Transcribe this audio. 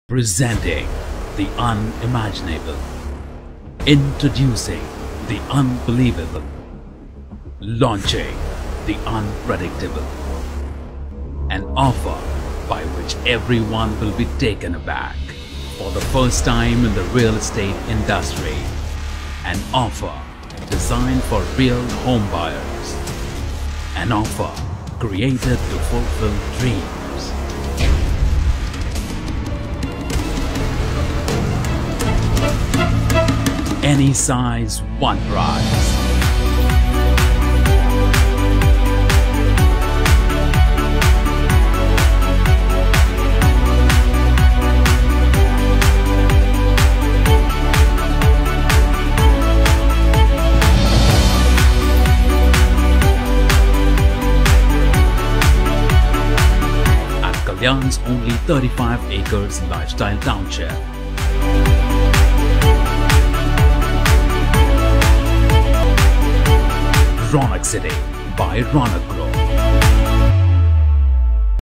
Presenting the unimaginable. Introducing the unbelievable. Launching the unpredictable. An offer by which everyone will be taken aback for the first time in the real estate industry. An offer designed for real home buyers. An offer created to fulfill dreams. Any size, one price. At Kalyan's only 35 acres lifestyle township. Raunak City by Raunak Group.